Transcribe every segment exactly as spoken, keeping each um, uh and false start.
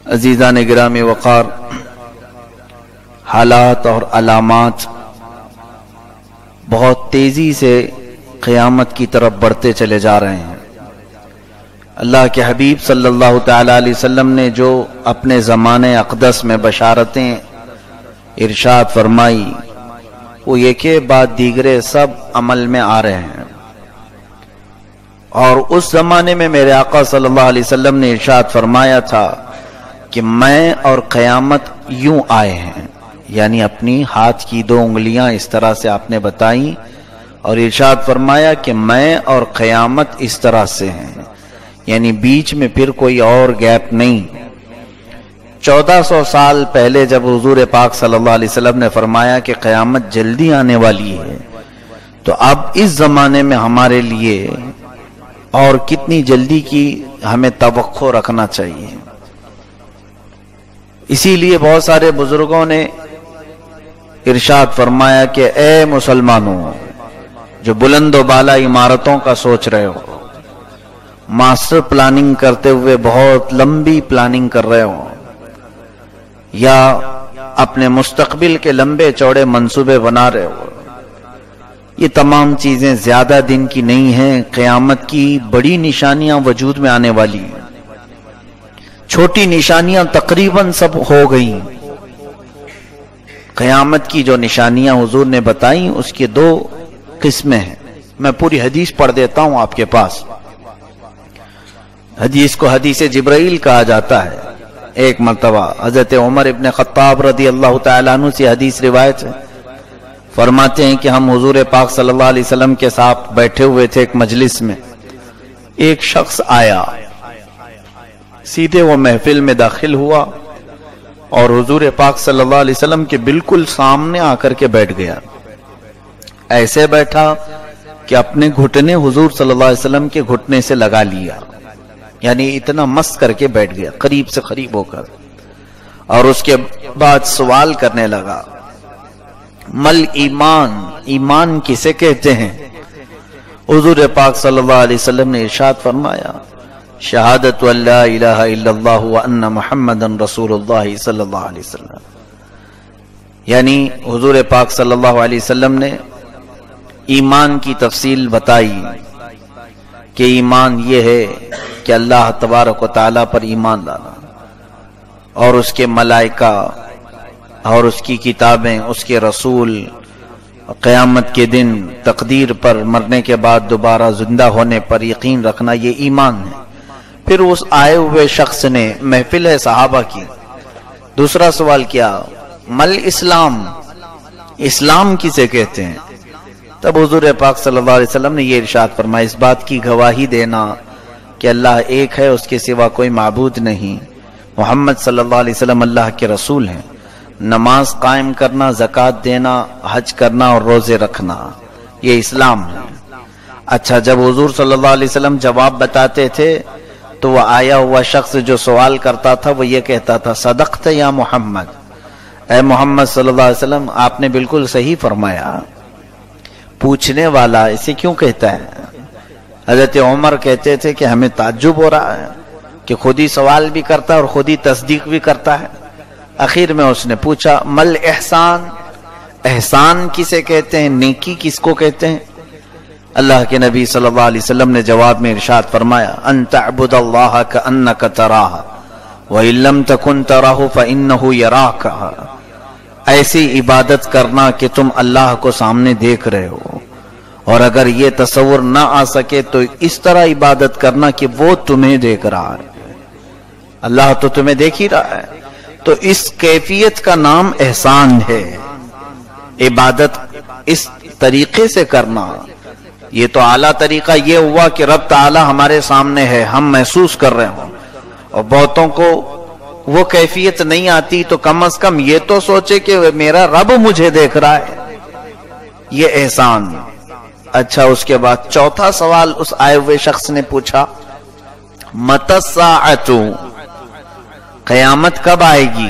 عزیزان گرامی وقار، حالات اور علامات بہت تیزی سے قیامت کی طرف بڑھتے چلے جا رہے ہیں۔ اللہ کے حبیب صلی اللہ تعالی علیہ وسلم نے جو اپنے زمانے اقدس میں بشارتیں ارشاد فرمائی، وہ ایک بعد دیگرے سب عمل میں آ رہے ہیں۔ اور اس زمانے میں میرے آقا صلی اللہ علیہ وسلم نے ارشاد فرمایا تھا کہ میں اور قیامت یوں آئے ہیں، یعنی اپنی ہاتھ کی دو انگلیاں اس طرح سے آپ نے بتائیں اور ارشاد فرمایا کہ میں اور قیامت اس طرح سے ہیں، یعنی بیچ میں پھر کوئی اور گیپ نہیں۔ چودہ سو سال پہلے جب حضور پاک صلی اللہ علیہ وسلم نے فرمایا کہ قیامت جلدی آنے والی ہے، تو اب اس زمانے میں ہمارے لیے اور کتنی جلدی کی ہمیں توقع رکھنا چاہیے۔ اسی لیے بہت سارے بزرگوں نے ارشاد فرمایا کہ اے مسلمانوں جو بلند و بالا عمارتوں کا سوچ رہے ہو، ماسٹر پلاننگ کرتے ہوئے بہت لمبی پلاننگ کر رہے ہو، یا اپنے مستقبل کے لمبے چوڑے منصوبے بنا رہے ہو، یہ تمام چیزیں زیادہ دن کی نہیں ہیں۔ قیامت کی بڑی نشانیاں وجود میں آنے والی ہیں، چھوٹی نشانیاں تقریباً سب ہو گئیں۔ قیامت کی جو نشانیاں حضور نے بتائیں اس کی دو قسمیں ہیں۔ میں پوری حدیث پڑھ دیتا ہوں آپ کے پاس۔ حدیث کو حدیث جبرائیل کہا جاتا ہے۔ ایک مرتبہ حضرت عمر ابن خطاب رضی اللہ تعالیٰ عنہ سے حدیث روایت ہے، فرماتے ہیں کہ ہم حضور پاک صلی اللہ علیہ وسلم کے ساتھ بیٹھے ہوئے تھے ایک مجلس میں، ایک شخص آیا، سیدھے وہ محفل میں داخل ہوا اور حضور پاک صلی اللہ علیہ وسلم کے بالکل سامنے آ کر کے بیٹھ گیا۔ ایسے بیٹھا کہ اپنے گھٹنے حضور صلی اللہ علیہ وسلم کے گھٹنے سے لگا لیا، یعنی اتنا مست کر کے بیٹھ گیا قریب سے قریب ہو کر، اور اس کے بعد سوال کرنے لگا، مل ایمان، ایمان کسے کہتے ہیں؟ حضور پاک صلی اللہ علیہ وسلم نے ارشاد فرمایا، شہادت ان لا الہ الا اللہ وان محمد رسول اللہ صلی اللہ علیہ وسلم۔ یعنی حضور پاک صلی اللہ علیہ وسلم نے ایمان کی تفصیل بتائی کہ ایمان یہ ہے کہ اللہ تبارک و تعالیٰ پر ایمان لانا، اور اس کے ملائکہ اور اس کی کتابیں، اس کے رسول، قیامت کے دن تقدیر پر، مرنے کے بعد دوبارہ زندہ ہونے پر یقین رکھنا، یہ ایمان ہے۔ پھر اس آئے ہوئے شخص نے، محفل ہے صحابہ کی، دوسرا سوال کیا، مل اسلام، اسلام کسے کہتے ہیں؟ تب حضور پاک صلی اللہ علیہ وسلم نے یہ ارشاد فرمایا، اس بات کی گواہی دینا کہ اللہ ایک ہے، اس کے سوا کوئی معبود نہیں، محمد صلی اللہ علیہ وسلم اللہ کے رسول ہیں، نماز قائم کرنا، زکوٰۃ دینا، حج کرنا اور روزے رکھنا، یہ اسلام ہے۔ اچھا، جب حضور صلی اللہ علیہ وسلم جواب بتاتے تھے تو وہ آیا ہوا شخص جو سوال کرتا تھا وہ یہ کہتا تھا، صدقت یا محمد، اے محمد صلی اللہ علیہ وسلم آپ نے بالکل صحیح فرمایا۔ پوچھنے والا اسے کیوں کہتا ہے؟ حضرت عمر کہتے تھے کہ ہمیں تعجب ہو رہا ہے کہ خود ہی سوال بھی کرتا ہے اور خود ہی تصدیق بھی کرتا ہے۔ آخر میں اس نے پوچھا، مل احسان، احسان کسے کہتے ہیں، نیکی کس کو کہتے ہیں؟ اللہ کے نبی صلی اللہ علیہ وسلم نے جواب میں ارشاد فرمایا، ان تعبد اللہ کأنک تراہ وإن لم تکن تراہ فإنہ یراک، ایسی عبادت کرنا کہ تم اللہ کو سامنے دیکھ رہے ہو، اور اگر یہ تصور نہ آ سکے تو اس طرح عبادت کرنا کہ وہ تمہیں دیکھ رہا ہے، اللہ تو تمہیں دیکھ ہی رہا ہے۔ تو اس کیفیت کا نام احسان ہے، عبادت اس طریقے سے کرنا۔ یہ تو اعلیٰ طریقہ یہ ہوا کہ رب تعالی ہمارے سامنے ہے، ہم محسوس کر رہے ہوں، اور بہتوں کو وہ کیفیت نہیں آتی تو کم از کم یہ تو سوچے کہ میرا رب مجھے دیکھ رہا ہے، یہ احسان۔ اچھا، اس کے بعد چوتھا سوال اس آئے ہوئے شخص نے پوچھا، متی الساعۃ، قیامت کب آئے گی؟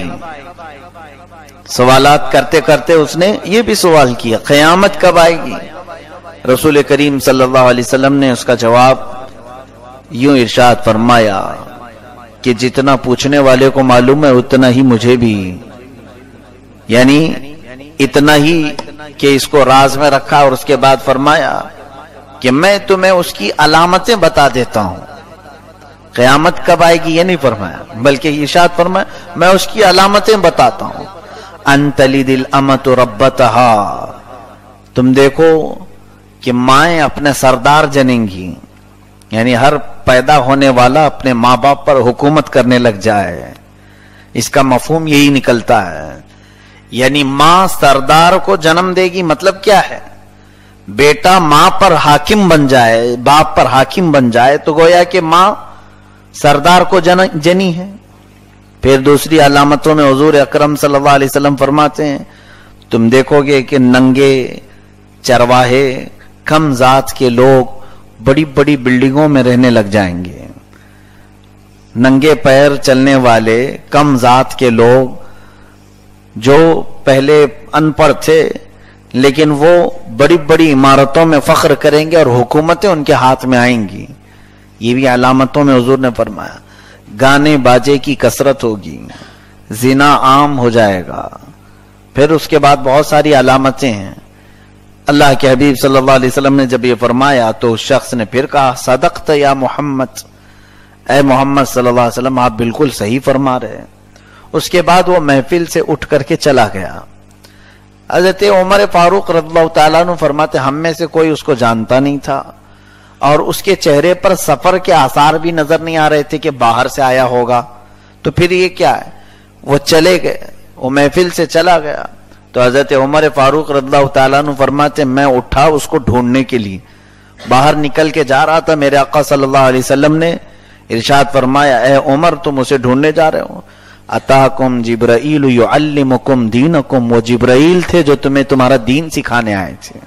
سوالات کرتے کرتے اس نے یہ بھی سوال کیا، قیامت کب آئے گی؟ رسول کریم صلی اللہ علیہ وسلم نے اس کا جواب یوں ارشاد فرمایا کہ جتنا پوچھنے والے کو معلوم ہے اتنا ہی مجھے بھی، یعنی اتنا ہی کہ اس کو راز میں رکھا، اور اس کے بعد فرمایا کہ میں تمہیں اس کی علامتیں بتا دیتا ہوں، قیامت کب آئے گی یہ نہیں فرمایا، بلکہ ارشاد فرمایا میں اس کی علامتیں بتاتا ہوں۔ ان تلد الامۃ ربتہا، تم دیکھو کہ مائیں اپنے سردار جنیں گی، یعنی ہر پیدا ہونے والا اپنے ماں باپ پر حکومت کرنے لگ جائے، اس کا مفہوم یہی نکلتا ہے، یعنی ماں سردار کو جنم دے گی، مطلب کیا ہے؟ بیٹا ماں پر حاکم بن جائے، باپ پر حاکم بن جائے تو گویا کہ ماں سردار کو جنی ہے۔ پھر دوسری علامتوں میں حضور اکرم صلی اللہ علیہ وسلم فرماتے ہیں تم دیکھو گے کہ ننگے چرواہے کم ذات کے لوگ بڑی بڑی بلڈنگوں میں رہنے لگ جائیں گے، ننگے پیر چلنے والے کم ذات کے لوگ جو پہلے ان پڑھ تھے لیکن وہ بڑی بڑی عمارتوں میں فخر کریں گے اور حکومتیں ان کے ہاتھ میں آئیں گی، یہ بھی علامتوں میں حضور نے فرمایا۔ گانے باجے کی کثرت ہوگی، زنا عام ہو جائے گا، پھر اس کے بعد بہت ساری علامتیں ہیں۔ اللہ کے حبیب صلی اللہ علیہ وسلم نے جب یہ فرمایا تو اس شخص نے پھر کہا صدقت یا محمد، اے محمد صلی اللہ علیہ وسلم آپ بالکل صحیح فرما رہے ہیں۔ اس کے بعد وہ محفل سے اٹھ کر کے چلا گیا۔ حضرت عمر فاروق رضی اللہ تعالیٰ عنہ فرماتے ہم میں سے کوئی اس کو جانتا نہیں تھا، اور اس کے چہرے پر سفر کے آثار بھی نظر نہیں آ رہے تھے کہ باہر سے آیا ہوگا، تو پھر یہ کیا ہے؟ وہ چلے گئے، وہ محفل سے چلا گیا۔ تو حضرت عمر فاروق رضی اللہ تعالیٰ عنہ فرماتے میں اٹھا اس کو ڈھونڈنے کے لیے، باہر نکل کے جا رہا تھا، میرے آقا صلی اللہ علیہ وسلم نے ارشاد فرمایا اے عمر تم اسے ڈھونڈنے جا رہے ہو؟ اتاکم جبرائیل یعلمکم دینکم، وہ جبرائیل تھے جو تمہیں تمہارا دین سکھانے آئے تھے،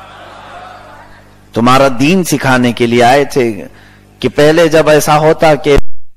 تمہارا دین سکھانے کے لیے آئے تھے۔ کہ پہلے جب ایسا ہوتا کہ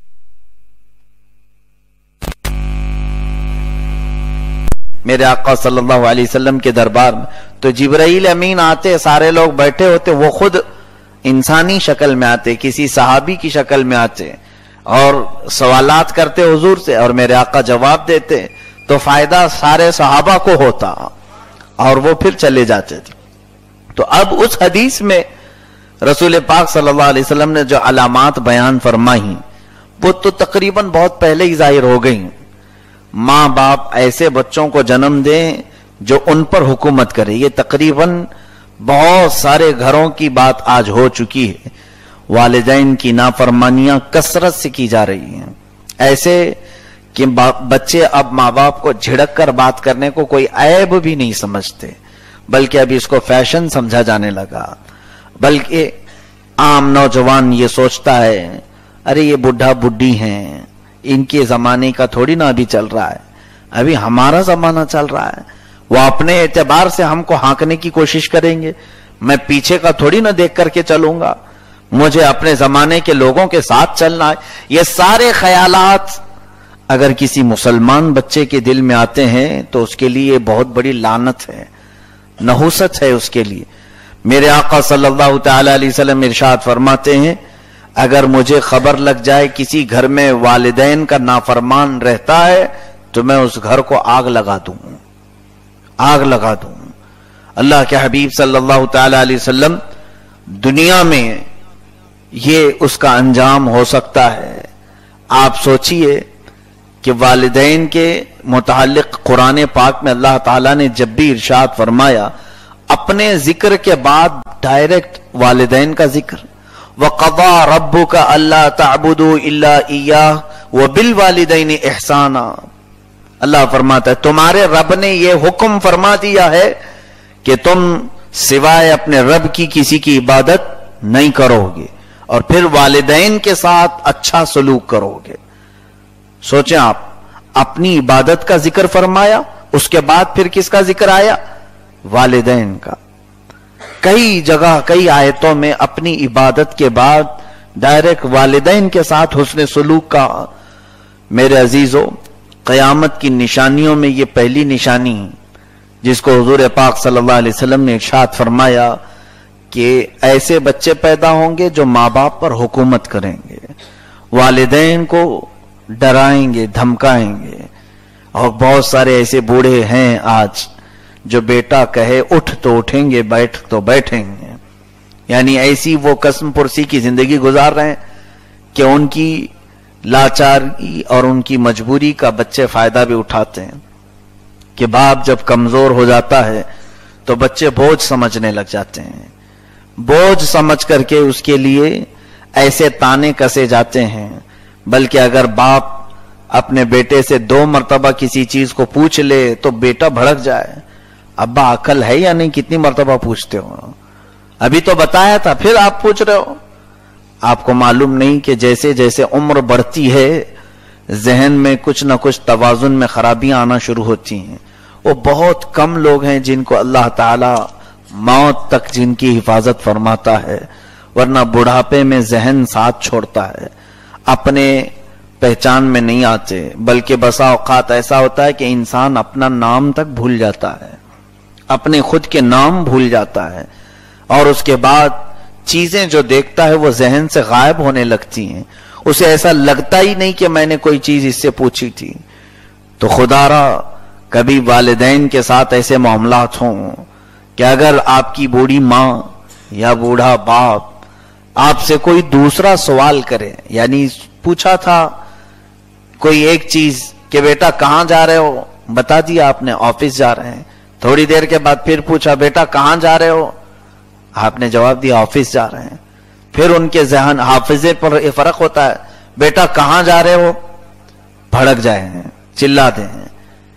میرے آقا صلی اللہ علیہ وسلم کے دربار میں تو جبرائیل امین آتے، سارے لوگ بیٹھے ہوتے، وہ خود انسانی شکل میں آتے، کسی صحابی کی شکل میں آتے اور سوالات کرتے حضور سے، اور میرے آقا جواب دیتے، تو فائدہ سارے صحابہ کو ہوتا اور وہ پھر چلے جاتے تھے۔ تو اب اس حدیث میں رسول پاک صلی اللہ علیہ وسلم نے جو علامات بیان فرمائی وہ تو تقریباً بہت پہلے ہی ظاہر ہو گئی۔ ماں باپ ایسے بچوں کو جنم دیں جو ان پر حکومت کرے، یہ تقریباً بہت سارے گھروں کی بات آج ہو چکی ہے۔ والدین کی نافرمانیاں کثرت سے کی جا رہی ہیں، ایسے کہ بچے اب ماں باپ کو جھڑک کر بات کرنے کو کوئی عیب بھی نہیں سمجھتے، بلکہ ابھی اس کو فیشن سمجھا جانے لگا۔ بلکہ عام نوجوان یہ سوچتا ہے ارے یہ بڈھا بڈھی ہیں، ان کے زمانے کا تھوڑی نہ ابھی چل رہا ہے، ابھی ہمارا زمانہ چل رہا ہے۔ وہ اپنے اعتبار سے ہم کو ہانکنے کی کوشش کریں گے، میں پیچھے کا تھوڑی نہ دیکھ کر کے چلوں گا، مجھے اپنے زمانے کے لوگوں کے ساتھ چلنا ہے۔ یہ سارے خیالات اگر کسی مسلمان بچے کے دل میں آتے ہیں تو اس کے لیے بہت بڑی لعنت ہے، نحوست ہے اس کے لیے۔ میرے آقا صلی اللہ تعالی علیہ وسلم ارشاد فرماتے ہیں اگر مجھے خبر لگ جائے کسی گھر میں والدین کا نافرمان رہتا ہے تو میں اس گھر کو آگ لگا دوں آگ لگا دوں اللہ کے حبیب صلی اللہ تعالی علیہ وسلم دنیا میں یہ اس کا انجام ہو سکتا ہے۔ آپ سوچئے کہ والدین کے متعلق قرآن پاک میں اللہ تعالیٰ نے جب بھی ارشاد فرمایا اپنے ذکر کے بعد ڈائریکٹ والدین کا ذکر، وَقَضَى رَبُّكَ أَلَّا تَعْبُدُوا إِلَّا إِيَّاهُ وَبِالْوَالِدَيْنِ إِحْسَانًا۔ اللہ فرماتا ہے تمہارے رب نے یہ حکم فرما دیا ہے کہ تم سوائے اپنے رب کی کسی کی عبادت نہیں کرو گے اور پھر والدین کے ساتھ اچھا سلوک کرو گے۔ سوچیں آپ، اپنی عبادت کا ذکر فرمایا، اس کے بعد پھر کس کا ذکر آیا؟ والدین کا۔ کئی جگہ کئی آیتوں میں اپنی عبادت کے بعد ڈائریکٹ والدین کے ساتھ حسن سلوک کا۔ میرے عزیزو، قیامت کی نشانیوں میں یہ پہلی نشانی جس کو حضور پاک صلی اللہ علیہ وسلم نے ارشاد فرمایا کہ ایسے بچے پیدا ہوں گے جو ماں باپ پر حکومت کریں گے، والدین کو डराएंगे, धमकाएंगे। और बहुत सारे ऐसे बूढ़े हैं आज जो बेटा कहे उठ तो उठेंगे, बैठ तो बैठेंगे। यानी ऐसी वो कसम पुरसी की जिंदगी गुजार रहे हैं कि उनकी लाचारी और उनकी मजबूरी का बच्चे फायदा भी उठाते हैं कि बाप जब कमजोर हो जाता है तो बच्चे बोझ समझने लग जाते हैं। बोझ समझ करके उसके लिए ऐसे ताने कसे जाते हैं। बल्कि अगर बाप अपने बेटे से दो मर्तबा किसी चीज को पूछ ले तो बेटा भड़क जाए, अब्बा अकल है या नहीं, कितनी मर्तबा पूछते हो, अभी तो बताया था फिर आप पूछ रहे हो। आपको मालूम नहीं कि जैसे जैसे उम्र बढ़ती है जहन में कुछ ना कुछ तवाजुन में खराबियां आना शुरू होती हैं। वो बहुत कम लोग हैं जिनको अल्लाह ताला मौत तक जिनकी हिफाजत फरमाता है, वरना बुढ़ापे में जहन साथ छोड़ता है, अपने पहचान में नहीं आते। बल्कि बसा औकात ऐसा होता है कि इंसान अपना नाम तक भूल जाता है, अपने खुद के नाम भूल जाता है, और उसके बाद चीजें जो देखता है वो जहन से गायब होने लगती हैं। उसे ऐसा लगता ही नहीं कि मैंने कोई चीज इससे पूछी थी। तो खुदारा कभी वालिदैन के साथ ऐसे मामलात हों कि अगर आपकी बूढ़ी माँ या बूढ़ा बाप आपसे कोई दूसरा सवाल करे, यानी पूछा था कोई एक चीज कि बेटा कहां जा रहे हो, बता दिया आपने ऑफिस जा रहे हैं। थोड़ी देर के बाद फिर पूछा बेटा कहां जा रहे हो, आपने जवाब दिया ऑफिस जा रहे हैं। फिर उनके जहन हाफिजे पर ये फर्क होता है, बेटा कहां जा रहे हो, भड़क जाए हैं, चिल्ला दे हैं।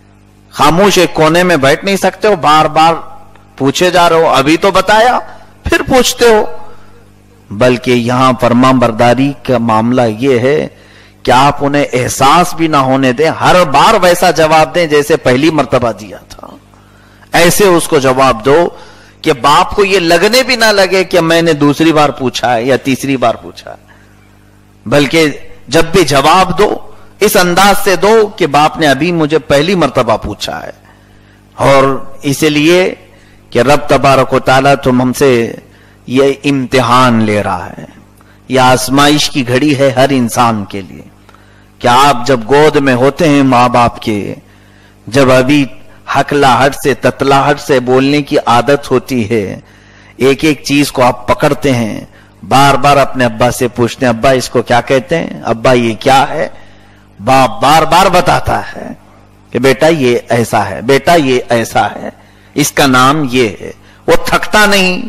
खामोश एक कोने में बैठ नहीं सकते हो, बार बार पूछे जा रहे हो, अभी तो बताया फिर पूछते हो। बल्कि यहां फर्मा बरदारी का मामला यह है कि आप उन्हें एहसास भी ना होने दें, हर बार वैसा जवाब दें जैसे पहली मर्तबा दिया था। ऐसे उसको जवाब दो कि बाप को यह लगने भी ना लगे कि मैंने दूसरी बार पूछा है या तीसरी बार पूछा है। बल्कि जब भी जवाब दो इस अंदाज से दो कि बाप ने अभी मुझे पहली मर्तबा पूछा है, और इसलिए कि रब तबारक व तआला तुम हमसे ये इम्तिहान ले रहा है, यह आजमाइश की घड़ी है हर इंसान के लिए। कि आप जब गोद में होते हैं माँ बाप के, जब अभी हकलाहट से ततलाहट से बोलने की आदत होती है, एक एक चीज को आप पकड़ते हैं, बार बार अपने अब्बा से पूछते हैं अब्बा इसको क्या कहते हैं, अब्बा ये क्या है। बाप बार बार बताता है कि बेटा ये ऐसा है, बेटा ये ऐसा है, इसका नाम ये है। वो थकता नहीं,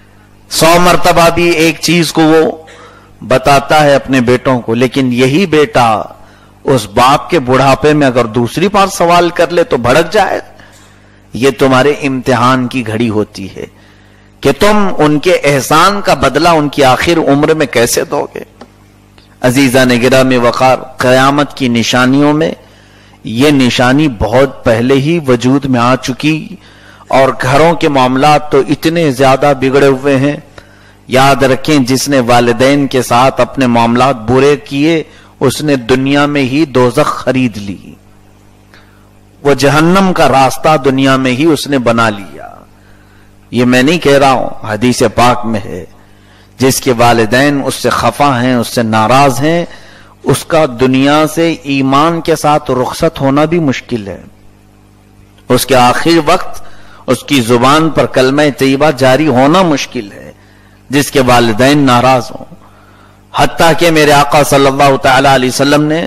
सौ मर्तबा भी एक चीज को वो बताता है अपने बेटों को। लेकिन यही बेटा उस बाप के बुढ़ापे में अगर दूसरी बार सवाल कर ले तो भड़क जाए। ये तुम्हारे इम्तिहान की घड़ी होती है कि तुम उनके एहसान का बदला उनकी आखिर उम्र में कैसे दोगे। अजीजा ने गिरा में वकार, कयामत की निशानियों में ये निशानी बहुत पहले ही वजूद में आ चुकी, और घरों के मामलात तो इतने ज्यादा बिगड़े हुए हैं। याद रखें जिसने वालिदैन के साथ अपने मामलात बुरे किए उसने दुनिया में ही दोज़ख खरीद ली, वो जहन्नम का रास्ता दुनिया में ही उसने बना लिया। ये मैं नहीं कह रहा हूं, हदीस पाक में है, जिसके वालिदैन उससे खफा हैं, उससे नाराज हैं, उसका दुनिया से ईमान के साथ रुखसत होना भी मुश्किल है। उसके आखिर वक्त उसकी जुबान पर कलमा तैयबा जारी होना मुश्किल है जिसके वालिदैन नाराज हों। हत्ता कि मेरे आका सल्लल्लाहु तआला अलैहि वसल्लम ने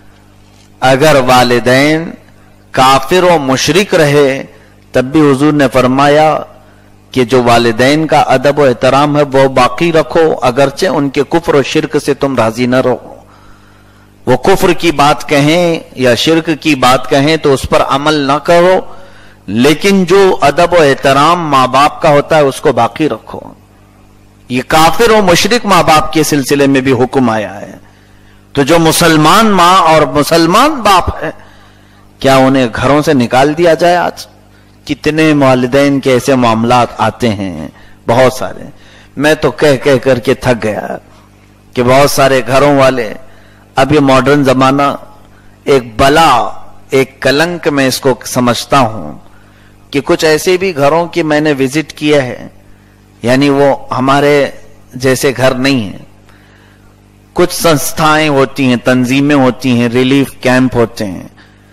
अगर वालिदैन काफिर और मुशरिक रहे तब भी हुजूर ने फरमाया कि जो वालिदैन का अदब और एहतराम है वो बाकी रखो, अगरचे उनके कुफ्र और शिरक से तुम राजी न रहो। वो कुफ्र की बात कहें या शिरक की बात कहें तो उस पर अमल न करो, लेकिन जो अदब और एहतराम माँ बाप का होता है उसको बाकी रखो। ये काफिर और मुशरिक माँ बाप के सिलसिले में भी हुक्म आया है। तो जो मुसलमान माँ और मुसलमान बाप है, क्या उन्हें घरों से निकाल दिया जाए? आज कितने वालिदैन के ऐसे मामलात आते हैं, बहुत सारे। मैं तो कह कह करके थक गया कि बहुत सारे घरों वाले, अब ये मॉडर्न जमाना एक बला, एक कलंक में इसको समझता हूं कि कुछ ऐसे भी घरों की मैंने विजिट किया है, यानी वो हमारे जैसे घर नहीं है, कुछ संस्थाएं होती हैं, तंजीमें होती हैं, रिलीफ कैंप होते हैं,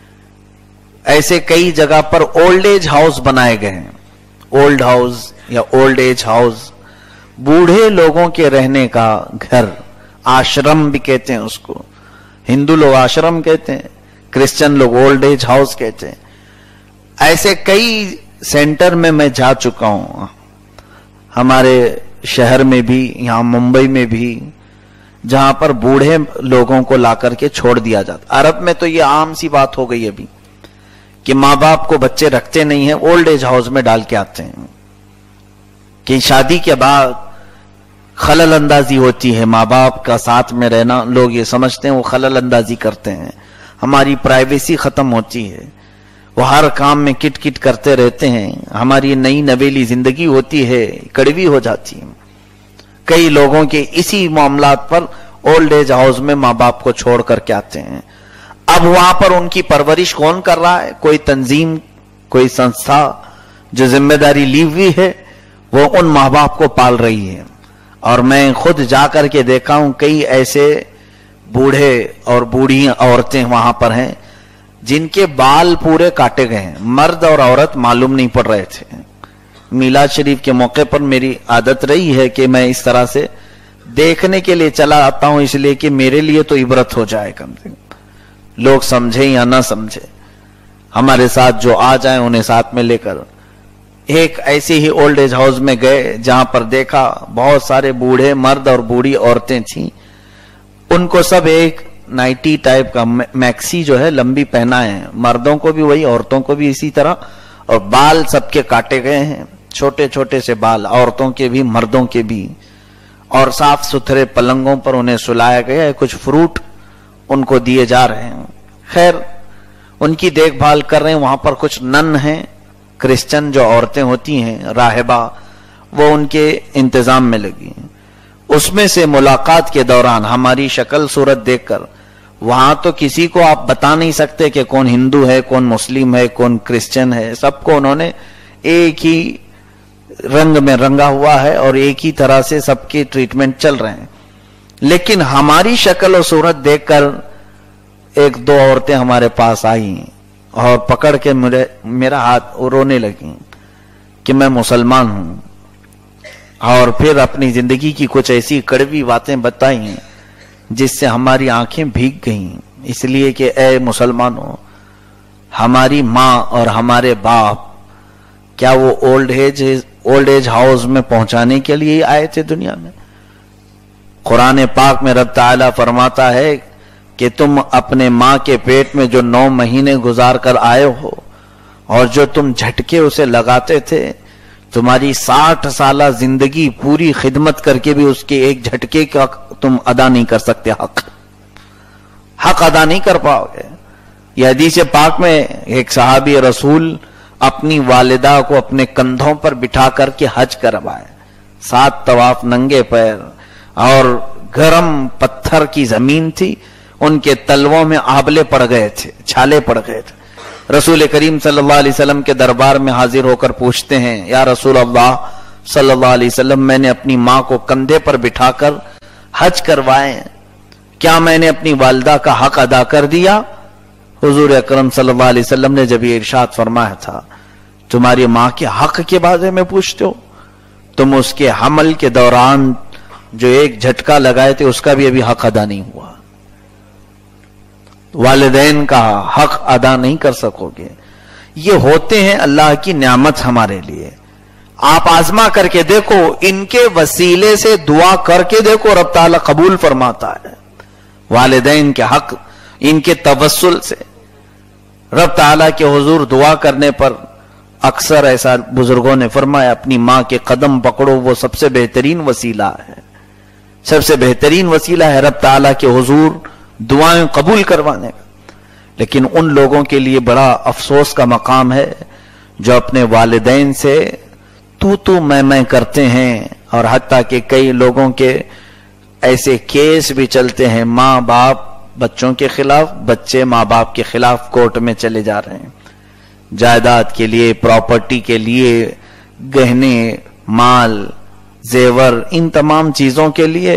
ऐसे कई जगह पर ओल्ड एज हाउस बनाए गए हैं। ओल्ड हाउस या ओल्ड एज हाउस, बूढ़े लोगों के रहने का घर, आश्रम भी कहते हैं उसको। हिंदू लोग आश्रम कहते हैं, क्रिश्चियन लोग ओल्ड एज हाउस कहते हैं। ऐसे कई सेंटर में मैं जा चुका हूं, हमारे शहर में भी, यहां मुंबई में भी, जहां पर बूढ़े लोगों को लाकर के छोड़ दिया जाता। अरब में तो ये आम सी बात हो गई अभी कि माँ बाप को बच्चे रखते नहीं है, ओल्ड एज हाउस में डाल के आते हैं कि शादी के बाद खलल अंदाजी होती है, माँ बाप का साथ में रहना, लोग ये समझते हैं वो खलल अंदाजी करते हैं, हमारी प्राइवेसी खत्म होती है, वो हर काम में किट किट करते रहते हैं, हमारी नई नवेली जिंदगी होती है कड़वी हो जाती है। कई लोगों के इसी मामलात पर ओल्ड एज हाउस में माँ बाप को छोड़ करके आते हैं। अब वहां पर उनकी परवरिश कौन कर रहा है? कोई तंजीम, कोई संस्था जो जिम्मेदारी ली हुई है वो उन माँ बाप को पाल रही है। और मैं खुद जाकर के देखा हूं, कई ऐसे बूढ़े और बूढ़ी औरतें वहां पर हैं जिनके बाल पूरे काटे गए हैं, मर्द और औरत मालूम नहीं पड़ रहे थे। मीलाद शरीफ के मौके पर मेरी आदत रही है कि मैं इस तरह से देखने के लिए चला आता हूं, इसलिए कि मेरे लिए तो इबरत हो जाए, कम से कम लोग समझे या ना समझे, हमारे साथ जो आ जाए उन्हें साथ में लेकर। एक ऐसे ही ओल्ड एज हाउस में गए जहां पर देखा बहुत सारे बूढ़े मर्द और बूढ़ी औरतें थीं, उनको सब एक नाइटी टाइप का मैक्सी जो है लंबी पहनाए हैं, मर्दों को भी वही, औरतों को भी इसी तरह, और बाल सबके काटे गए हैं, छोटे छोटे से बाल, औरतों के भी मर्दों के भी, और साफ सुथरे पलंगों पर उन्हें सुलाया गया है, कुछ फ्रूट उनको दिए जा रहे हैं। खैर उनकी देखभाल कर रहे हैं। वहां पर कुछ नन हैं, क्रिश्चियन जो औरतें होती हैं, राहिबा, वो उनके इंतजाम में लगी हैं। उसमें से मुलाकात के दौरान हमारी शक्ल सूरत देखकर वहां तो किसी को आप बता नहीं सकते कि कौन हिंदू है, कौन मुस्लिम है, कौन क्रिश्चियन है, सबको उन्होंने एक ही रंग में रंगा हुआ है और एक ही तरह से सबके ट्रीटमेंट चल रहे हैं। लेकिन हमारी शक्ल और सूरत देखकर एक दो औरतें हमारे पास आई और पकड़ के मेरे मेरा हाथ रोने लगी कि मैं मुसलमान हूं, और फिर अपनी जिंदगी की कुछ ऐसी कड़वी बातें बताई जिससे हमारी आंखें भीग गईं। इसलिए कि ए मुसलमानों, हमारी माँ और हमारे बाप क्या वो old age old age house में पहुंचाने के लिए आए थे दुनिया में? कुरान पाक में रब ताला फरमाता है कि तुम अपने माँ के पेट में जो नौ महीने गुजार कर आए हो और जो तुम झटके उसे लगाते थे, तुम्हारी साठ साल जिंदगी पूरी खिदमत करके भी उसके एक झटके का तुम अदा नहीं कर सकते, हक हक अदा नहीं कर पाओगे। यह हदीस पाक में एक सहाबी रसूल अपनी वालिदा को अपने कंधों पर बिठा करके हज करवाए, सात तवाफ नंगे पैर, और गरम पत्थर की जमीन थी, उनके तलवों में आबले पड़ गए थे, छाले पड़ गए थे। रसूल करीम सल्लल्लाहु अलैहि वसल्लम के दरबार में हाजिर होकर पूछते हैं, या रसूल अल्लाह सल्लल्लाहु अलैहि वसल्लम, मैंने अपनी माँ को कंधे पर बिठाकर हज करवाए, क्या मैंने अपनी वालिदा का हक अदा कर दिया? हुजूर अकरम सल्लल्लाहु अलैहि वसल्लम ने जब ये इरशाद फरमाया था, तुम्हारी माँ के हक के बारे में पूछते हो, तुम उसके हमल के दौरान जो एक झटका लगाए थे उसका भी अभी हक अदा नहीं हुआ, वालिदैन का हक अदा नहीं कर सकोगे। ये होते हैं अल्लाह की नियामत हमारे लिए। आप आजमा करके देखो, इनके वसीले से दुआ करके देखो, रब ताला कबूल फरमाता है। वालिदैन के हक इनके तवस्सुल से रब ताला के हुजूर दुआ करने पर अक्सर ऐसा बुजुर्गों ने फरमाया, अपनी मां के कदम पकड़ो, वो सबसे बेहतरीन वसीला है, सबसे बेहतरीन वसीला है रब ताला के हुजूर दुआएं कबूल करवाने का। लेकिन उन लोगों के लिए बड़ा अफसोस का मकाम है जो अपने वालिदैन से तू तू मैं मैं करते हैं, और हत्ता कि कई लोगों के ऐसे केस भी चलते हैं, माँ बाप बच्चों के खिलाफ, बच्चे माँ बाप के खिलाफ कोर्ट में चले जा रहे हैं, जायदाद के लिए, प्रॉपर्टी के लिए, गहने, माल, जेवर, इन तमाम चीजों के लिए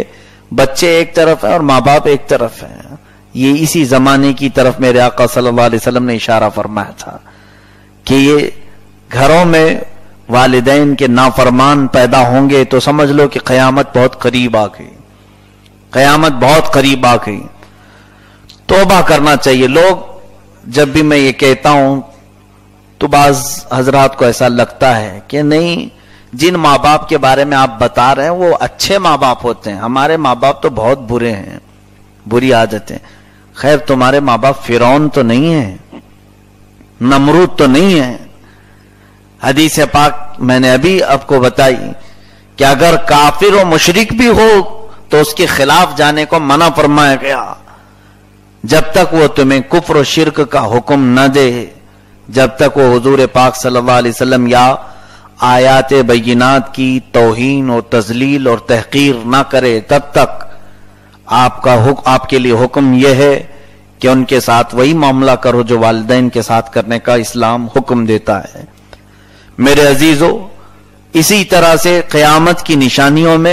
بچے ایک طرف ہیں اور ماں باپ ایک طرف ہیں. یہ اسی زمانے کی طرف میرے آقا صلی اللہ علیہ وسلم نے اشارہ فرمایا تھا کہ یہ گھروں میں والدین کے نافرمان پیدا ہوں گے تو سمجھ لو کہ قیامت بہت قریب آ گئی. قیامت بہت قریب آ گئی. توبہ کرنا چاہیے. لوگ جب بھی میں یہ کہتا ہوں تو بعض حضرات کو ایسا لگتا ہے کہ نہیں، جن ماں باپ کے بارے میں آپ بتا رہے ہیں وہ اچھے ماں باپ ہوتے ہیں، ہمارے ماں باپ تو بہت برے ہیں، بری عادتیں. خیر تمہارے ماں باپ فرعون تو نہیں ہیں، نمرود تو نہیں ہیں. حدیث پاک میں نے ابھی آپ کو بتائی کہ اگر کافر و مشرک بھی ہو تو اس کے خلاف جانے کو منع فرمایا گیا جب تک وہ تمہیں کفر و شرک کا حکم نہ دے، جب تک وہ حضور پاک صلی اللہ علیہ وسلم یا آیات بینات کی توہین و تذلیل اور تحقیر نہ کرے، تب تک آپ کا حکم، آپ کے لیے حکم یہ ہے کہ ان کے ساتھ وہی معاملہ کرو جو والدین کے ساتھ کرنے کا اسلام حکم دیتا ہے. میرے عزیزو، اسی طرح سے قیامت کی نشانیوں میں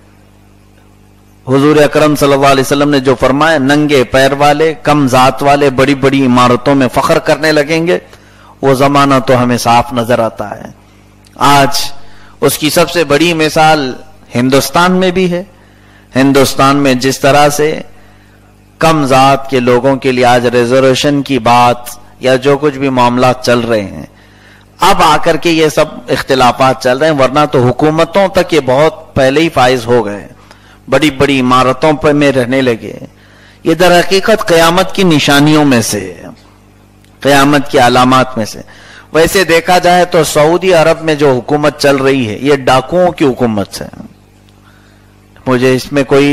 حضور اکرم صلی اللہ علیہ وسلم نے جو فرمایا، ننگے پیر والے، کم ذات والے بڑی بڑی عمارتوں میں فخر کرنے لگیں گے، وہ زمانہ تو ہمیں صاف نظر آتا ہے. آج اس کی سب سے بڑی مثال ہندوستان میں بھی ہے. ہندوستان میں جس طرح سے کم ذات کے لوگوں کے لیے آج ریزرویشن کی بات یا جو کچھ بھی معاملات چل رہے ہیں، اب آ کر کے یہ سب اختلافات چل رہے ہیں، ورنہ تو حکومتوں تک یہ بہت پہلے ہی فائز ہو گئے، بڑی بڑی عمارتوں پر میں رہنے لگے. یہ در حقیقت قیامت کی نشانیوں میں سے، قیامت کی علامات میں سے. ویسے دیکھا جائے تو سعودی عرب میں جو حکومت چل رہی ہے یہ ڈاکوؤں کی حکومت ہے. مجھے اس میں کوئی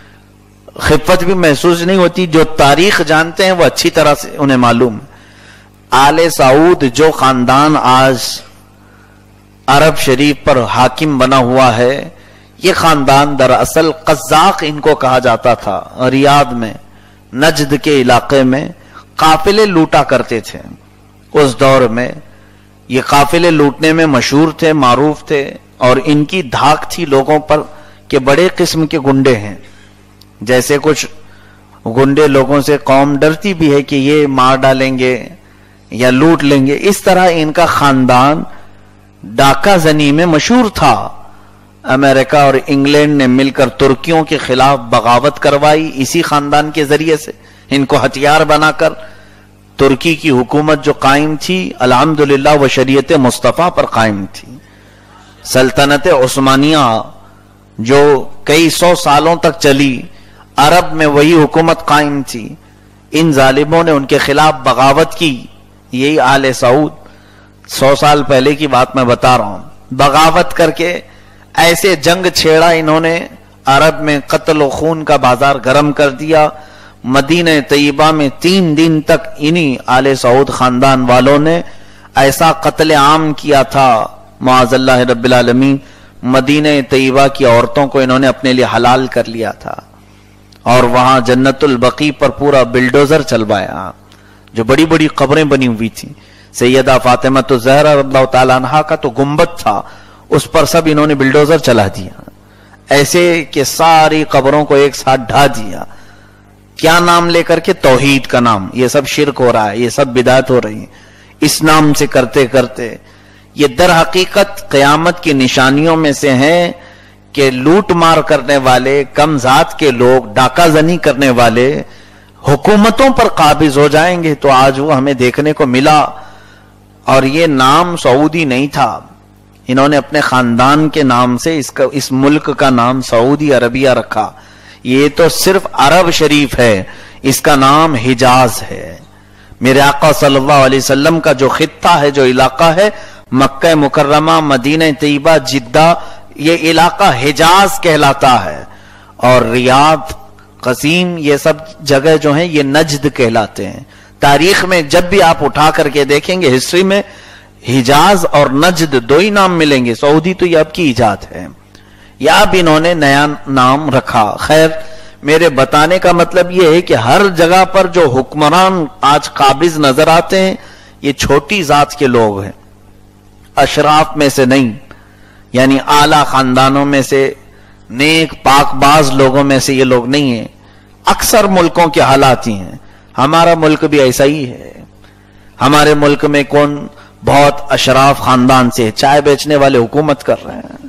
خفت بھی محسوس نہیں ہوتی. جو تاریخ جانتے ہیں وہ اچھی طرح سے انہیں معلوم ہے. آل سعود جو خاندان آج عرب شریف پر حاکم بنا ہوا ہے، یہ خاندان دراصل قزاق ان کو کہا جاتا تھا. ریاض میں، نجد کے علاقے میں قافلے لوٹا کرتے تھے. اس دور میں یہ قافلے لوٹنے میں مشہور تھے، معروف تھے، اور ان کی دھاک تھی لوگوں پر کہ بڑے قسم کے گنڈے ہیں. جیسے کچھ گنڈے لوگوں سے قوم ڈرتی بھی ہے کہ یہ مار ڈالیں گے یا لوٹ لیں گے، اس طرح ان کا خاندان ڈاکہ زنی میں مشہور تھا. امریکہ اور انگلینڈ نے مل کر ترکیوں کے خلاف بغاوت کروائی اسی خاندان کے ذریعے سے. ان کو ہتھیار بنا کر ترکی کی حکومت جو قائم تھی الحمدللہ وہ شریعت مصطفیٰ پر قائم تھی. سلطنت عثمانیہ جو کئی سو سالوں تک چلی، عرب میں وہی حکومت قائم تھی. ان ظالموں نے ان کے خلاف بغاوت کی. یہی آل سعود، سو سال پہلے کی بات میں بتا رہا ہوں. بغاوت کر کے ایسے جنگ چھیڑا انہوں نے، عرب میں قتل و خون کا بازار گرم کر دیا. مدینہ طیبہ میں تین دن تک انہی آل سعود خاندان والوں نے ایسا قتل عام کیا تھا، معاذ اللہ رب العالمین. مدینہ طیبہ کی عورتوں کو انہوں نے اپنے لیے حلال کر لیا تھا، اور وہاں جنت البقیع پر پورا بلڈوزر چلوایا. جو بڑی بڑی قبریں بنی ہوئی تھیں، سیدہ فاطمہ تو زہرا رضی اللہ تعالیٰ عنہا کا تو گنبد تھا، اس پر سب انہوں نے بلڈوزر چلا دیا، ایسے کہ ساری قبروں کو ایک ساتھ ڈھا دیا. کیا نام لے کر کے؟ توحید کا نام. یہ سب شرک ہو رہا ہے، یہ سب بدعت ہو رہی ہے. اس نام سے کرتے کرتے یہ در حقیقت قیامت کی نشانیوں میں سے ہیں کہ لوٹ مار کرنے والے، کم ذات کے لوگ، ڈاکہ زنی کرنے والے حکومتوں پر قابض ہو جائیں گے. تو آج وہ ہمیں دیکھنے کو ملا. اور یہ نام سعودی نہیں تھا، انہوں نے اپنے خاندان کے نام سے اس کا اس ملک کا نام سعودی عربیہ رکھا. یہ تو صرف عرب شریف ہے، اس کا نام حجاز ہے. میرے آقا صلی اللہ علیہ وسلم کا جو خطہ ہے، جو علاقہ ہے، مکہ مکرمہ، مدینہ طیبہ، جدہ، یہ علاقہ حجاز کہلاتا ہے. اور ریاض، قزیم، یہ سب جگہ جو ہیں یہ نجد کہلاتے ہیں. تاریخ میں جب بھی آپ اٹھا کر کے دیکھیں گے، ہسٹری میں حجاز اور نجد دو ہی نام ملیں گے. سعودی تو یہ اب کی ایجاد ہے، یا اب انہوں نے نیا نام رکھا. خیر، میرے بتانے کا مطلب یہ ہے کہ ہر جگہ پر جو حکمران آج قابض نظر آتے ہیں یہ چھوٹی ذات کے لوگ ہیں، اشراف میں سے نہیں، یعنی اعلی خاندانوں میں سے नेक पाकबाज लोगों में से ये लोग नहीं है। अक्सर मुल्कों के हालात ही हैं। हमारा मुल्क भी ऐसा ही है। हमारे मुल्क में कौन बहुत अशराफ खानदान से चाय बेचने वाले हुकूमत कर रहे हैं।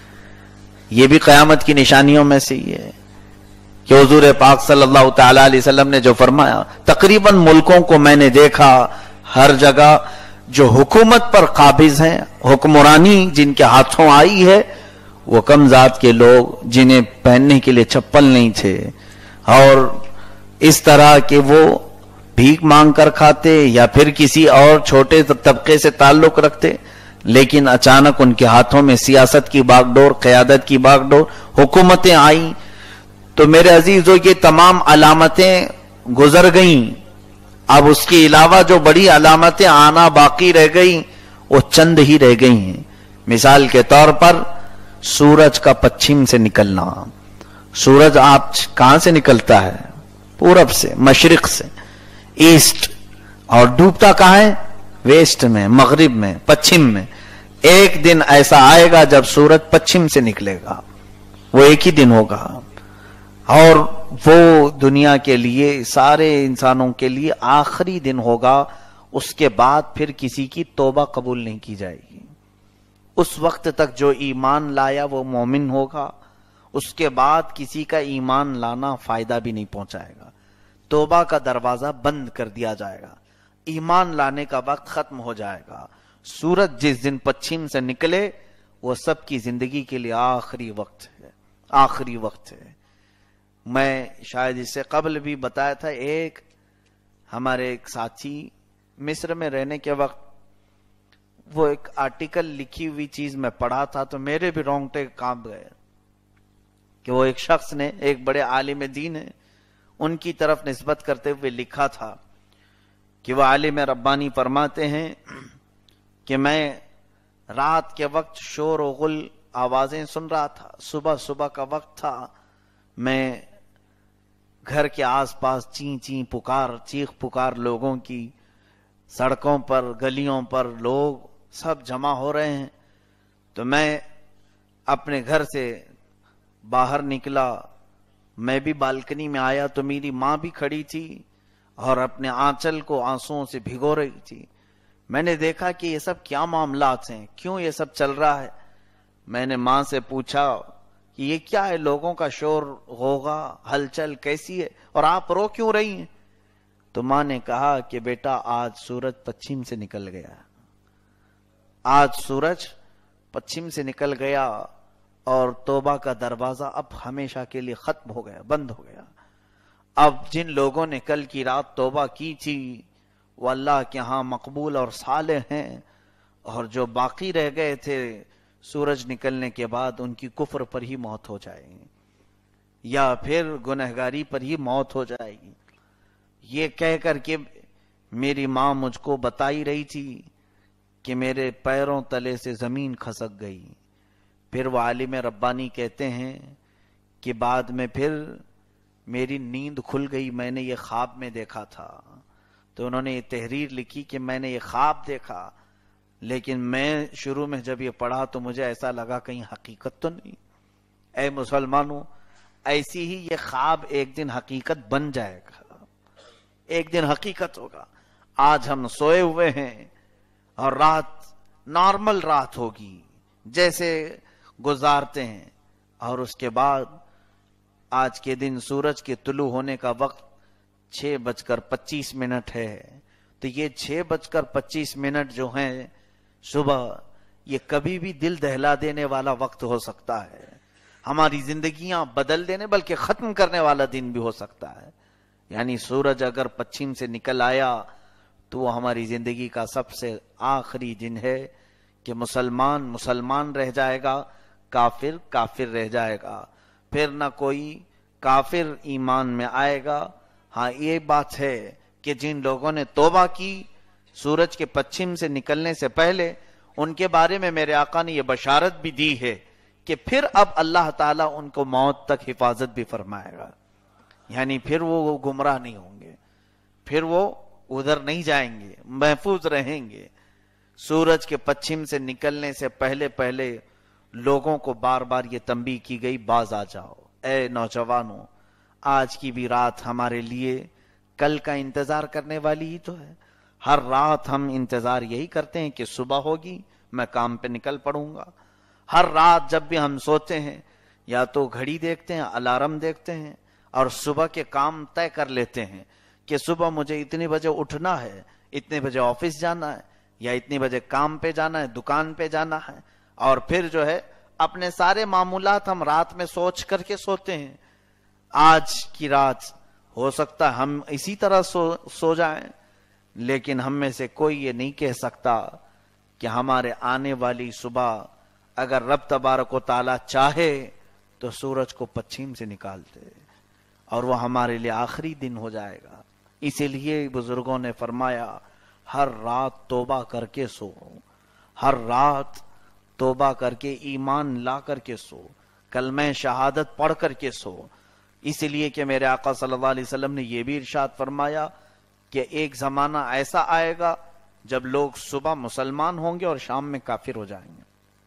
ये भी क़यामत की निशानियों में से ही है कि हुजूर पाक सल्लल्लाहु तआला अलैहि वसल्लम ने जो फरमाया, तकरीबन मुल्कों को मैंने देखा हर जगह जो हुकूमत पर काबिज हैं, हुक्मरानी जिनके हाथों आई है, वो कम जात के लोग जिन्हें पहनने के लिए चप्पल नहीं थे और इस तरह के वो भीख मांग कर खाते या फिर किसी और छोटे तबके से ताल्लुक रखते, लेकिन अचानक उनके हाथों में सियासत की बागडोर, क़यादत की बागडोर, हुकूमतें आई। तो मेरे अजीजों, ये तमाम अलामतें गुजर गईं। अब उसके अलावा जो बड़ी अलामतें आना बाकी रह गई वो चंद ही रह गई हैं। मिसाल के तौर पर सूरज का पश्चिम से निकलना। सूरज आज कहां से निकलता है? पूरब से, मशरिक से, ईस्ट, और डूबता कहां है? वेस्ट में, मगरिब में, पश्चिम में। एक दिन ऐसा आएगा जब सूरज पश्चिम से निकलेगा, वो एक ही दिन होगा और वो दुनिया के लिए, सारे इंसानों के लिए आखिरी दिन होगा। उसके बाद फिर किसी की तौबा कबूल नहीं की जाएगी। उस वक्त तक जो ईमान लाया वो मोमिन होगा, उसके बाद किसी का ईमान लाना फायदा भी नहीं पहुंचाएगा। तौबा का दरवाजा बंद कर दिया जाएगा, ईमान लाने का वक्त खत्म हो जाएगा। सूरज जिस दिन पश्चिम से निकले वो सबकी जिंदगी के लिए आखिरी वक्त है, आखिरी वक्त है। मैं शायद इससे कबल भी बताया था, एक हमारे एक साथी मिस्र में रहने के वक्त वो एक आर्टिकल लिखी हुई चीज मैं पढ़ा था तो मेरे भी रोंगटे कांप गए कि वो एक शख्स ने, एक बड़े आलिम दीन है, उनकी तरफ निस्बत करते हुए लिखा था कि वह आलिम रब्बानी फरमाते हैं कि मैं रात के वक्त शोर और गुल आवाजें सुन रहा था। सुबह सुबह का वक्त था, मैं घर के आसपास ची ची पुकार, चीख पुकार लोगों की, सड़कों पर, गलियों पर लोग सब जमा हो रहे हैं। तो मैं अपने घर से बाहर निकला, मैं भी बालकनी में आया तो मेरी माँ भी खड़ी थी और अपने आंचल को आंसुओं से भिगो रही थी। मैंने देखा कि ये सब क्या मामलात हैं, क्यों ये सब चल रहा है। मैंने माँ से पूछा कि ये क्या है, लोगों का शोर होगा, हलचल कैसी है और आप रो क्यों रही हैं? तो माँ ने कहा कि बेटा आज सूरज पश्चिम से निकल गया, आज सूरज पश्चिम से निकल गया और तौबा का दरवाजा अब हमेशा के लिए खत्म हो गया, बंद हो गया। अब जिन लोगों ने कल की रात तौबा की थी वो अल्लाह के यहाँ मकबूल और सालेह हैं, और जो बाकी रह गए थे सूरज निकलने के बाद उनकी कुफ्र पर ही मौत हो जाएगी या फिर गुनहगारी पर ही मौत हो जाएगी। ये कह करके मेरी माँ मुझको बताई रही थी कि मेरे पैरों तले से जमीन खसक गई। फिर वो आलिम रब्बानी कहते हैं कि बाद में फिर मेरी नींद खुल गई, मैंने ये ख्वाब में देखा था। तो उन्होंने ये तहरीर लिखी कि मैंने ये ख्वाब देखा, लेकिन मैं शुरू में जब ये पढ़ा तो मुझे ऐसा लगा कहीं हकीकत तो नहीं। ऐ मुसलमानों, ऐसी ही ये ख्वाब एक दिन हकीकत बन जाएगा, एक दिन हकीकत होगा। आज हम सोए हुए हैं और रात नॉर्मल रात होगी जैसे गुजारते हैं, और उसके बाद आज के दिन सूरज के तुलू होने का वक्त छह बजकर पच्चीस मिनट है। तो ये छह बजकर पच्चीस मिनट जो है सुबह, ये कभी भी दिल दहला देने वाला वक्त हो सकता है, हमारी जिंदगियां बदल देने बल्कि खत्म करने वाला दिन भी हो सकता है। यानी सूरज अगर पश्चिम से निकल आया तो वो हमारी जिंदगी का सबसे आखिरी दिन है कि मुसलमान मुसलमान रह जाएगा, काफिर काफिर रह जाएगा, फिर ना कोई काफिर ईमान में आएगा। हाँ, ये बात है कि जिन लोगों ने तौबा की सूरज के पश्चिम से निकलने से पहले, उनके बारे में मेरे आका ने यह बशारत भी दी है कि फिर अब अल्लाह ताला उनको मौत तक हिफाजत भी फरमाएगा। यानी फिर वो गुमराह नहीं होंगे, फिर वो उधर नहीं जाएंगे, महफूज रहेंगे। सूरज के पश्चिम से निकलने से पहले पहले लोगों को बार बार ये तंबीह की गई, बाज आ जाओ, ए नौजवानों, आज की भी रात हमारे लिए कल का इंतजार करने वाली ही तो है। हर रात हम इंतजार यही करते हैं कि सुबह होगी, मैं काम पे निकल पड़ूंगा। हर रात जब भी हम सोते हैं, या तो घड़ी देखते हैं, अलार्म देखते हैं, और सुबह के काम तय कर लेते हैं कि सुबह मुझे इतने बजे उठना है, इतने बजे ऑफिस जाना है, या इतने बजे काम पे जाना है, दुकान पे जाना है। और फिर जो है अपने सारे मामूलात हम रात में सोच करके सोते हैं। आज की रात हो सकता है हम इसी तरह सो सो जाएं, लेकिन हम में से कोई ये नहीं कह सकता कि हमारे आने वाली सुबह अगर रब तबारक व तआला चाहे तो सूरज को पश्चिम से निकाल दे और वो हमारे लिए आखिरी दिन हो जाएगा। इसीलिए बुजुर्गों ने फरमाया, हर रात तौबा करके सो, हर रात तौबा करके ईमान ला करके सो, कलमे शहादत पढ़ करके सो। इसलिए कि मेरे आका सल्लल्लाहु अलैहि वसल्लम ने यह भी इरशाद फरमाया कि एक जमाना ऐसा आएगा जब लोग सुबह मुसलमान होंगे और शाम में काफिर हो जाएंगे।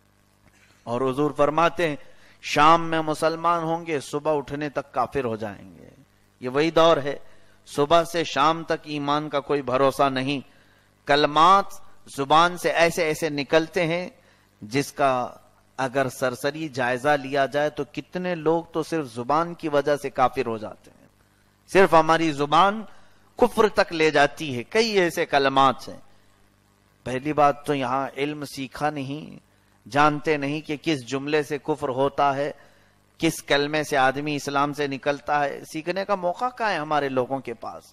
और हुजूर फरमाते हैं, शाम में मुसलमान होंगे, सुबह उठने तक काफिर हो जाएंगे। ये वही दौर है, सुबह से शाम तक ईमान का कोई भरोसा नहीं। कलमात जुबान से ऐसे ऐसे निकलते हैं जिसका अगर सरसरी जायजा लिया जाए तो कितने लोग तो सिर्फ जुबान की वजह से काफिर हो जाते हैं। सिर्फ हमारी जुबान कुफ्र तक ले जाती है। कई ऐसे कलमात हैं। पहली बात तो यहां इल्म सीखा नहीं, जानते नहीं कि किस जुमले से कुफ्र होता है, किस कलमे से आदमी इस्लाम से निकलता है। सीखने का मौका कहाँ है हमारे लोगों के पास।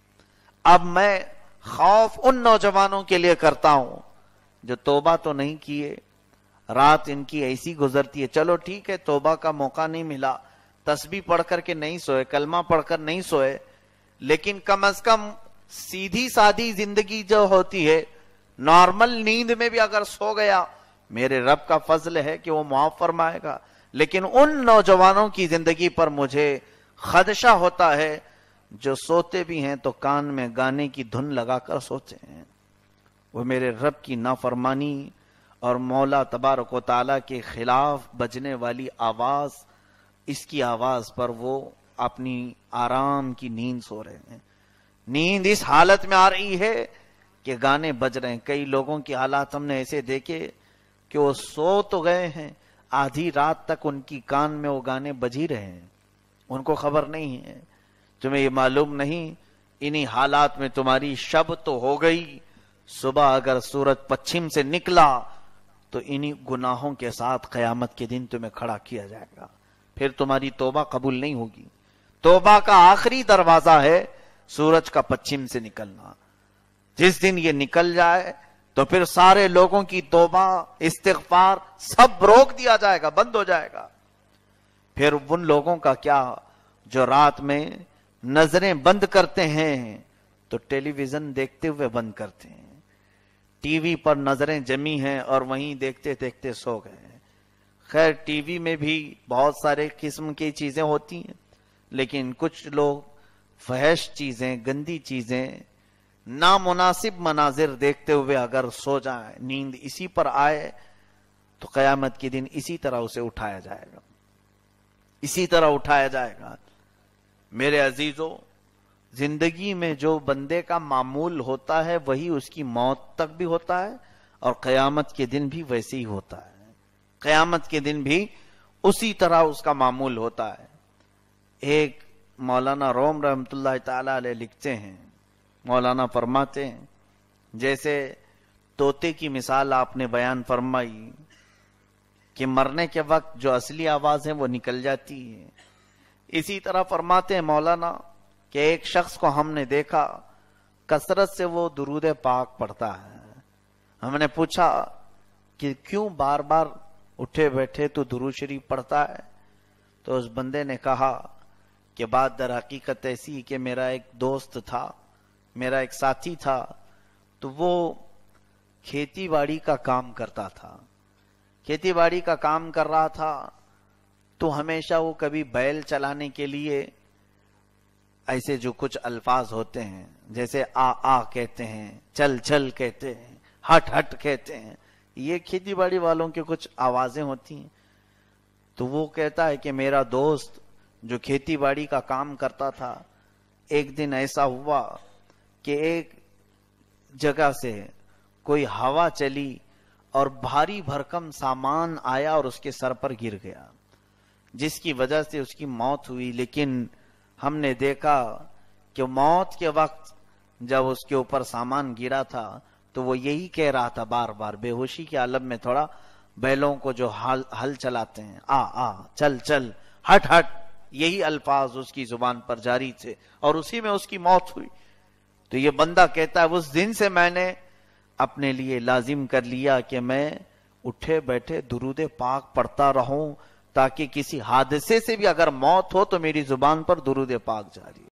अब मैं खौफ उन नौजवानों के लिए करता हूं जो तौबा तो नहीं किए, रात इनकी ऐसी गुजरती है। चलो ठीक है, तौबा का मौका नहीं मिला, तस्बीह पढ़ करके नहीं सोए, कलमा पढ़कर नहीं सोए, लेकिन कम अज कम सीधी सादी जिंदगी जो होती है, नॉर्मल नींद में भी अगर सो गया, मेरे रब का फजल है कि वो मुआफ फरमाएगा। लेकिन उन नौजवानों की जिंदगी पर मुझे खदशा होता है जो सोते भी हैं तो कान में गाने की धुन लगाकर सोते हैं। वो मेरे रब की नाफरमानी और मौला तबारक व तआला के खिलाफ बजने वाली आवाज, इसकी आवाज पर वो अपनी आराम की नींद सो रहे हैं। नींद इस हालत में आ रही है कि गाने बज रहे हैं। कई लोगों की हालात हमने ऐसे देखे कि वो सो तो गए हैं, आधी रात तक उनकी कान में वो गाने बज ही रहे हैं, उनको खबर नहीं है। तुम्हें ये मालूम नहीं, इन्हीं हालात में तुम्हारी शब तो हो गई, सुबह अगर सूरज पश्चिम से निकला तो इन्हीं गुनाहों के साथ कयामत के दिन तुम्हें खड़ा किया जाएगा। फिर तुम्हारी तौबा कबूल नहीं होगी। तौबा का आखिरी दरवाजा है सूरज का पश्चिम से निकलना। जिस दिन ये निकल जाए तो फिर सारे लोगों की तौबा, इस्तिगफार सब रोक दिया जाएगा, बंद हो जाएगा। फिर उन लोगों का क्या जो रात में नजरें बंद करते हैं तो टेलीविजन देखते हुए बंद करते हैं, टीवी पर नजरें जमी हैं और वहीं देखते देखते सो गए। खैर टीवी में भी बहुत सारे किस्म की चीजें होती हैं, लेकिन कुछ लोग फहश चीजें, गंदी चीजें, नामुनासिब मनाजिर देखते हुए अगर सो जाए, नींद इसी पर आए, तो कयामत के दिन इसी तरह उसे उठाया जाएगा, इसी तरह उठाया जाएगा। मेरे अजीजों, जिंदगी में जो बंदे का मामूल होता है वही उसकी मौत तक भी होता है और कयामत के दिन भी वैसे ही होता है। कयामत के दिन भी उसी तरह उसका मामूल होता है। एक मौलाना रोम रहमतुल्लाह ताला अलैह लिखते हैं, मौलाना फरमाते हैं, जैसे तोते की मिसाल आपने बयान फरमाई कि मरने के वक्त जो असली आवाज है वो निकल जाती है, इसी तरह फरमाते हैं मौलाना कि एक शख्स को हमने देखा कसरत से वो दुरूद पाक पढ़ता है। हमने पूछा कि क्यों बार बार उठे बैठे तो दुरूद शरीफ पढ़ता है? तो उस बंदे ने कहा कि बात दर हकीकत ऐसी कि मेरा एक दोस्त था, मेरा एक साथी था, तो वो खेती बाड़ी का काम करता था। खेती बाड़ी का काम कर रहा था तो हमेशा वो कभी बैल चलाने के लिए ऐसे जो कुछ अल्फाज होते हैं, जैसे आ आ कहते हैं, चल चल कहते हैं, हट हट कहते हैं, یہ کھیتی باڑی والوں کے کچھ آوازیں ہوتی ہیں. تو وہ کہتا ہے کہ میرا دوست جو کھیتی باڑی کا کام کرتا تھا، ایک دن ایسا ہوا کہ ایک جگہ سے کوئی ہوا چلی اور بھاری بھرکم سامان آیا اور اس کے سر پر گر گیا، جس کی وجہ سے اس کی موت ہوئی. لیکن ہم نے دیکھا کہ موت کے وقت جب اس کے اوپر سامان گرا تھا تو وہ یہی کہہ رہا تھا بار بار، بے ہوشی کے عالم میں تھوڑا، بیلوں کو جو ہل ہل چلاتے ہیں، آ آ چل چل ہٹ ہٹ، یہی الفاظ اس کی زبان پر جاری تھے اور اسی میں اس کی موت ہوئی. تو یہ بندہ کہتا ہے اس دن سے میں نے اپنے لیے لازم کر لیا کہ میں اٹھے بیٹھے درود پاک پڑھتا رہوں، تاکہ کسی حادثے سے بھی اگر موت ہو تو میری زبان پر درود پاک جاری.